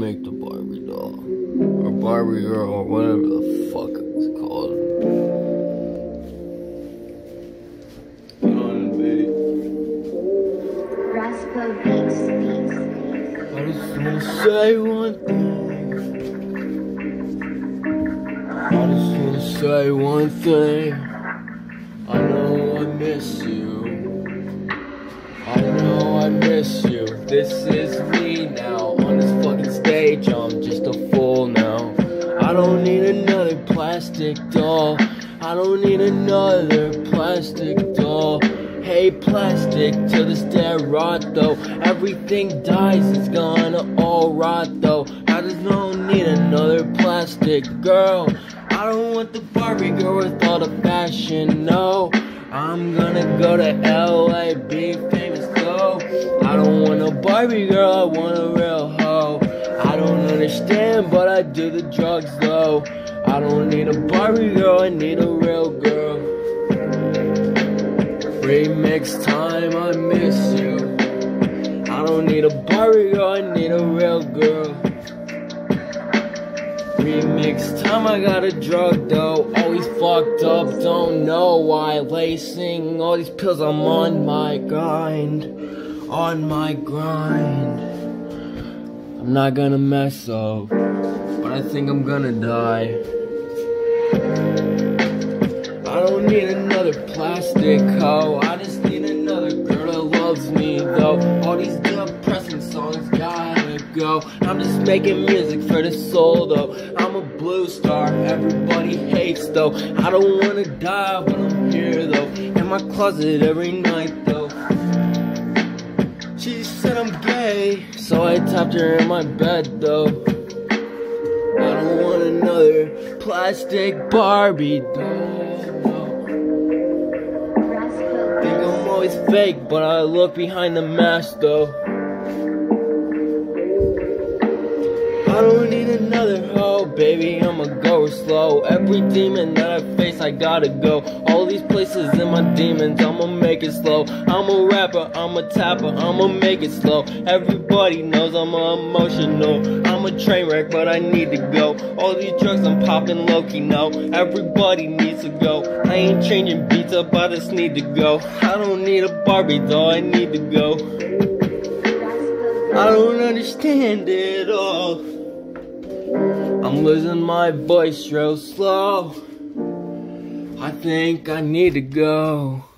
remake the Barbie doll. Or Barbie girl, or whatever the fuck it's called. Get on it, baby. Raspo Beats. I just wanna say one thing. I just wanna say one thing. I know I miss you. I know I miss you. This is me now. On this fucking stage, I'm just a fool now. I don't need another plastic doll. I don't need another plastic doll. Hey, plastic to this dead rot though. Everything dies, it's gonna all rot though. I just don't need another plastic girl. I don't want the Barbie girl with all the fashion, no. I'm gonna go to LA, be famous though. I don't want a Barbie girl, I want a real hoe. I don't understand, but I do the drugs though. I don't need a Barbie girl, I need a real girl. Remix time, I miss you. I don't need a Barbie girl, I need a real girl. Remix time, I got a drug though. Always fucked up, don't know why. Lacing all these pills, I'm on my grind. On my grind. I'm not gonna mess up, but I think I'm gonna die. I don't need another plastic hoe. I just need another girl that loves me though. All these depressing songs gotta go. I'm just making music for the soul though. I'm a blue star, everybody hates though. I don't wanna die, but I'm here though. In my closet every night though. She said I'm gay, so I tapped her in my bed though. I don't want another plastic Barbie doll. Think I'm always fake, but I look behind the mask though. I don't need another hoe, baby, I'ma go slow. Every demon that I face, I gotta go. All these places in my demons, I'ma make it slow. I'm a rapper, I'm a tapper, I'ma make it slow. Everybody knows I'm emotional. I'm a train wreck, but I need to go. All these drugs I'm popping low-key now. Everybody needs to go. I ain't changing beats up, I just need to go. I don't need a Barbie doll, I need to go. I don't understand it all. I'm losing my voice real slow. I think I need to go.